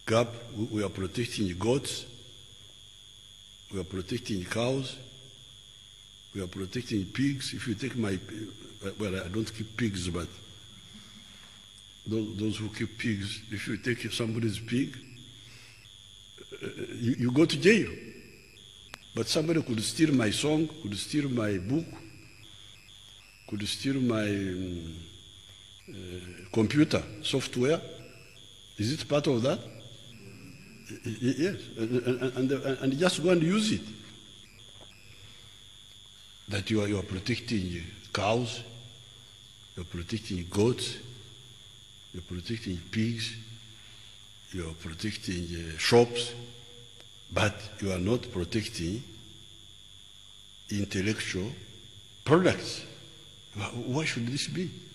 gap. We are protecting goats, we are protecting cows, we are protecting pigs. If you take my, well, I don't keep pigs, but those who keep pigs, if you take somebody's pig, you go to jail. But somebody could steal my song, could steal my book, could steal my computer software. Is it part of that? Yes, and just go and use it. That you are protecting cows, you're protecting goats, you're protecting pigs, you're protecting shops, but you are not protecting intellectual products. Why should this be?